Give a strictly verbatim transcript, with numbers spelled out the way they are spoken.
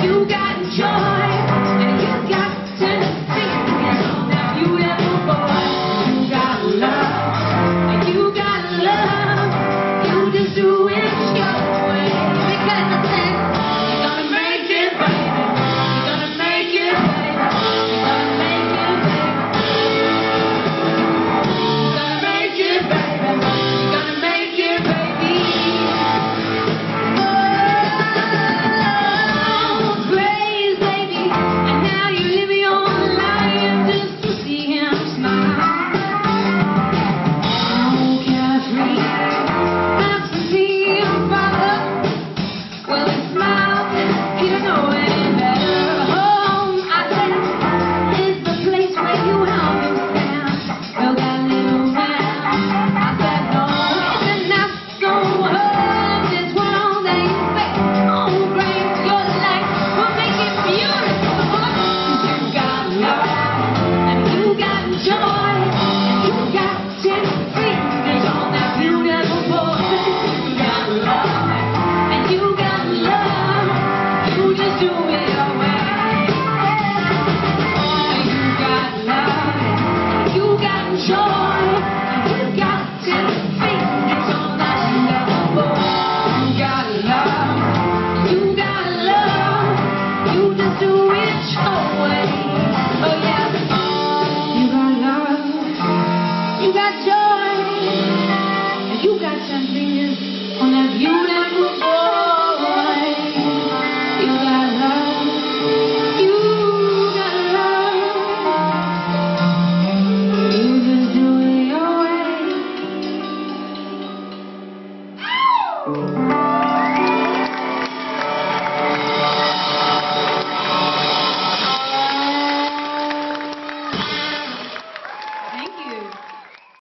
You got joy, and you got ten fingers on that beautiful boy. You got love, and you got love. You just do it your way. Because I said you're gonna make it, baby. You're gonna make it, baby. You're gonna make it, baby. You're gonna make it, baby. You're gonna make it, baby. Oh, praise, baby. And now you live your life just to see him smile. Oh, carefree, absentee father. Well, he smiles, he don't know any better. Home, I said, is the place where you help him stand. Well, that little man, I said, no, isn't that so hard? This world that you face, oh, brings your life, will make it beautiful. You got love, and you got joy, and you got ten fingers on that beautiful boy. You got love, and you got love. You just do it your way. You got love, and you got joy, and you got ten fingers on that beautiful boy. You got love, and you got love. You just do it your way.